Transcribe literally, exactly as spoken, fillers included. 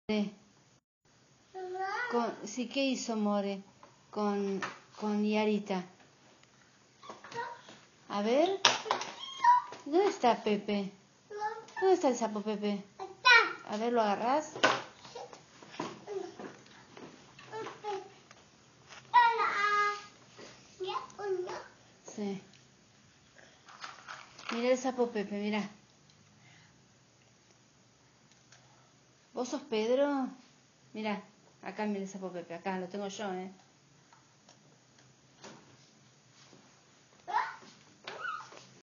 Con, sí, ¿qué hizo More con, con Yarita? A ver. ¿Dónde está Pepe? ¿Dónde está el sapo Pepe? A ver, ¿lo agarrás? Sí. Mira el sapo Pepe, mira. ¿Vos sos Pedro? Mira, acá mira el sapo Pepe, acá lo tengo yo, ¿eh?